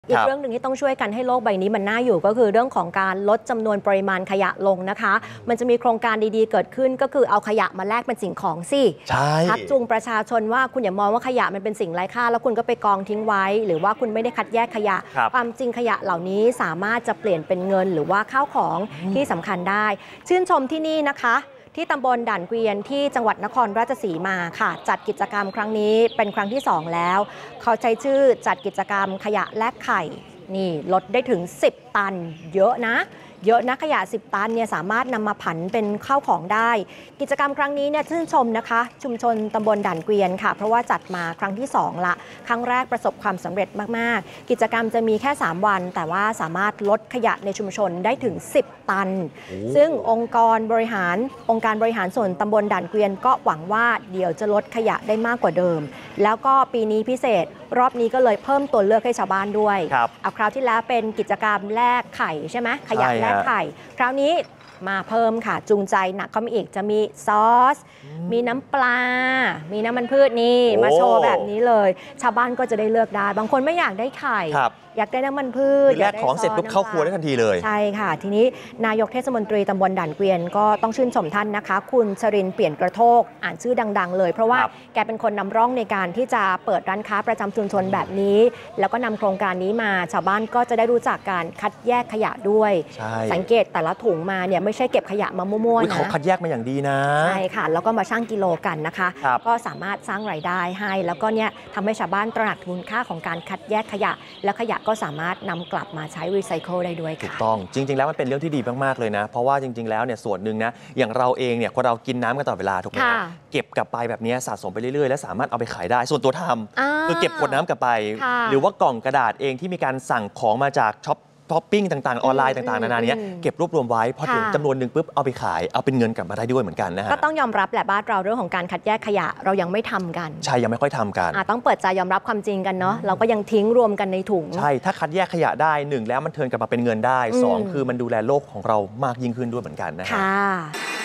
อีกเรื่องหนึ่งที่ต้องช่วยกันให้โลกใบนี้มันน่าอยู่ก็คือเรื่องของการลดจำนวนปริมาณขยะลงนะคะมันจะมีโครงการดีๆเกิดขึ้นก็คือเอาขยะมาแลกเป็นสิ่งของสิชักจูงประชาชนว่าคุณอย่ามองว่าขยะมันเป็นสิ่งไร้ค่าแล้วคุณก็ไปกองทิ้งไว้หรือว่าคุณไม่ได้คัดแยกขยะความจริงขยะเหล่านี้สามารถจะเปลี่ยนเป็นเงินหรือว่าข้าวของที่สำคัญได้ชื่นชมที่นี่นะคะที่ตำบลด่านเกวียนที่จังหวัดนครราชสีมาค่ะจัดกิจกรรมครั้งนี้เป็นครั้งที่2แล้วเขาใช้ชื่อจัดกิจกรรมขยะแลกไข่นี่ลดได้ถึง10 ตันเยอะนะขยะ10 ตันเนี่ยสามารถนำมาผันเป็นข้าวของได้กิจกรรมครั้งนี้เนี่ยชื่นชมนะคะชุมชนตำบลด่านเกวียนค่ะเพราะว่าจัดมาครั้งที่2ละครั้งแรกประสบความสำเร็จมากๆกิจกรรมจะมีแค่3 วันแต่ว่าสามารถลดขยะในชุมชนได้ถึง10 ตันซึ่งองค์การบริหารส่วนตำบลด่านเกวียนก็หวังว่าเดี๋ยวจะลดขยะได้มากกว่าเดิมแล้วก็ปีนี้พิเศษรอบนี้ก็เลยเพิ่มตัวเลือกให้ชาวบ้านด้วยเอาคราวที่แล้วเป็นกิจกรรมแลกไข่ใช่ไหมขยะแลกไข่คราวนี้มาเพิ่มค่ะจูงใจหนักเข้ามาอีกจะมีซอสมีน้ำปลามีน้ำมันพืชนี่มาโชว์แบบนี้เลยชาวบ้านก็จะได้เลือกได้บางคนไม่อยากได้ไข่อยากได้น้ำมันพืชแลกของเสร็จปุ๊บเข้าครัวได้ทันทีเลยใช่ค่ะทีนี้นายกเทศมนตรีตำบลด่านเกวียนก็ต้องชื่นชมท่านนะคะคุณชรินทร์เปลี่ยนกระโทกอ่านชื่อดังๆเลยเพราะว่าแกเป็นคนนำร่องในการที่จะเปิดร้านค้าประจำชุมชนแบบนี้แล้วก็นำโครงการนี้มาชาวบ้านก็จะได้รู้จักการคัดแยกขยะด้วยสังเกตแต่ละถุงมาเนี่ยไม่ใช่เก็บขยะมามั่วๆนะเขาคัดแยกมาอย่างดีนะใช่ค่ะแล้วก็มาชั่งกิโลกันนะคะก็สามารถสร้างรายได้ให้แล้วก็เนี่ยทำให้ชาวบ้านตระหนักถึงคุณค่าของการคัดแยกขยะและขยะก็สามารถนำกลับมาใช้รีไซเคิลได้ด้วยค่ะถูกต้องจริงๆแล้วมันเป็นเรื่องที่ดีมากๆเลยนะเพราะว่าจริงๆแล้วเนี่ยส่วนหนึ่งนะอย่างเราเองเนี่ยคนเรากินน้ำกันตลอดเวลาถูกไหมเก็บกลับไปแบบนี้สะสมไปเรื่อยๆและสามารถเอาไปขายได้ส่วนตัวทำคือเก็บขวดน้ำกลับไปหรือว่ากล่องกระดาษเองที่มีการสั่งของมาจากท็อปปิ้งต่างๆออนไลน์ต่างๆนานานี้เก็บรวบรวมไว้พอถึงจำนวนหนึ่งปุ๊บเอาไปขายเอาเป็นเงินกลับมาได้ด้วยเหมือนกันนะฮะก็ต้องยอมรับแหละบ้านเราเรื่องของการคัดแยกขยะเรายังไม่ทำกันใช่ยังไม่ค่อยทำกันต้องเปิดใจยอมรับความจริงกันเนาะเราก็ยังทิ้งรวมกันในถุงใช่ถ้าคัดแยกขยะได้1แล้วมันเทิร์นกลับมาเป็นเงินได้2คือมันดูแลโลกของเรามากยิ่งขึ้นด้วยเหมือนกันนะฮะ